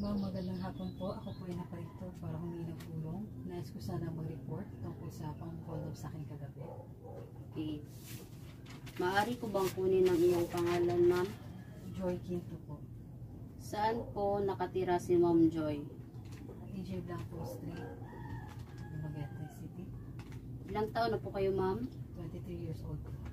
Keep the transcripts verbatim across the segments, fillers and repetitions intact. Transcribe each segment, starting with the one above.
Ma'am, magandang hapon po. Ako po ay naparito para humingi ng tulong. Nais ko sana mag-report tungkol sa pang-hold up sa akin kagabi. Okay. Maaari ko bang kunin ang iyong pangalan, ma'am? Joy Quinto po. Saan po nakatira si Ma'am Joy? A J Blanco Street, Dumaguete City. Ilang taon na po kayo, ma'am? twenty-three years old po.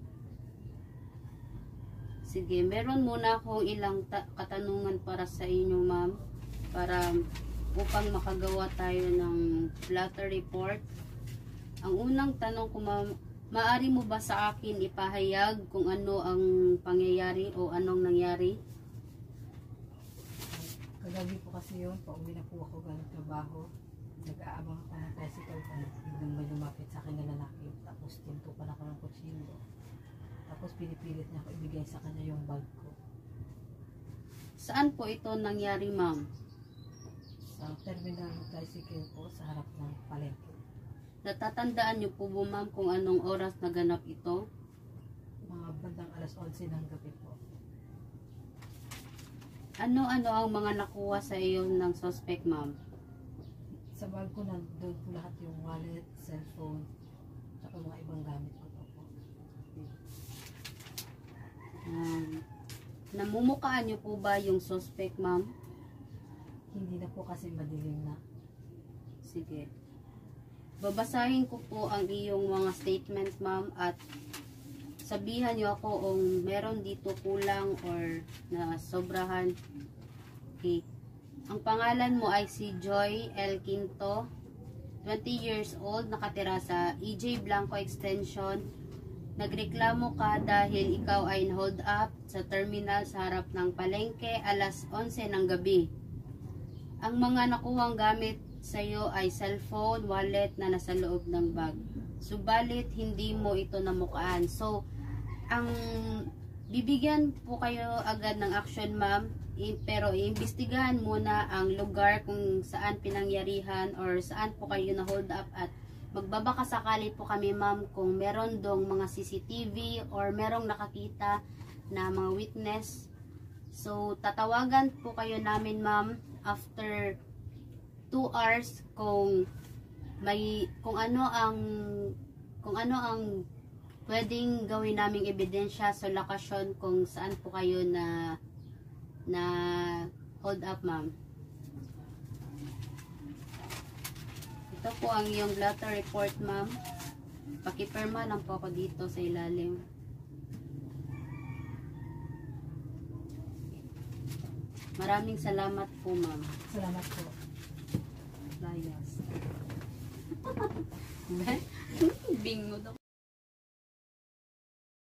Sige, meron muna akong ilang katanungan para sa inyo, ma'am, para upang makagawa tayo ng Blotter report. Ang unang tanong ko, ma'am, maaari mo ba sa akin ipahayag kung ano ang pangyayari o anong nangyari? Kagabi po kasi yun, pauwi na po ako galing trabaho. Nag-aabang ako ng tricycle kung biglang may lumapit sa akin na lalaki. Tapos tintupan ako ng kutsilyo. Tapos pinipilit niya ako ibigay sa kanya yung bag ko. Saan po ito nangyari, ma'am? Sa terminal ng tricycle po sa harap ng palengke. Natatandaan niyo po ba, ma'am, kung anong oras naganap ito? Mga bandang alas onse ng gabi po. Ano-ano ang mga nakuha sa iyo ng suspect, ma'am? Sa bag ko nandun po lahat yung wallet, cellphone, at mga ibang gamit ko po. Um, namumukaan niyo po ba yung suspect, ma'am? Hindi na po kasi madilim na. Sige. Babasahin ko po ang iyong mga statement, ma'am, at sabihan niyo ako kung meron dito kulang or na sobrahan. Okay. Ang pangalan mo ay si Joy L. Quinto, twenty years old, nakatira sa A J Blanco Extension. Nagreklamo ka dahil ikaw ay hold up sa terminal sa harap ng palengke alas onse ng gabi. Ang mga nakuhang gamit sa iyo ay cellphone, wallet na nasa loob ng bag. Subalit hindi mo ito namukaan. So, ang bibigyan po kayo agad ng action, ma'am, pero iimbestigahan muna ang lugar kung saan pinangyarihan or saan po kayo na hold up, at magbabaka sakali po kami, ma'am, kung meron dong mga C C T V or merong nakakita na mga witness. So, tatawagan po kayo namin, ma'am, after two hours kung may kung ano ang kung ano ang pwedeng gawin naming ebidensya sa lokasyon kung saan po kayo na na hold up, ma'am. Ito po ang iyong blotter report, ma'am. Pakipirma lang po ako dito sa ilalim. Maraming salamat po, ma'am. Salamat po. Layas. Bingo daw.